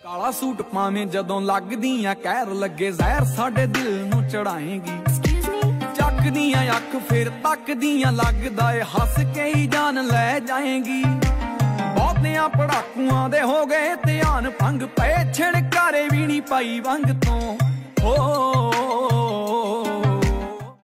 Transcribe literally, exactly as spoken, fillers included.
काला सूट पावे जदों लगदियां कहर लगे जहर साडे दिल नूं चढ़ाएगी। चकदियां अख फिर तकदियां लगदा ए हस के ही जान लै जाएगी। बहुतियां पड़ाकुआं दे हो गए ध्यान भंग पे छिड़कारे भी नहीं पाई वंग तो हो।